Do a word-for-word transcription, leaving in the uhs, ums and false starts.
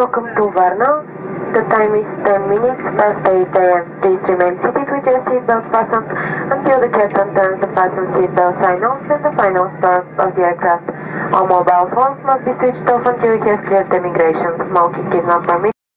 Welcome to Varna. The time is ten minutes past eight A M Please remain seated with your seatbelt fastened until the captain turns the fasten seatbelt sign off and the final start of the aircraft. All mobile phones must be switched off until we have cleared the immigration. Smoking is not permitted.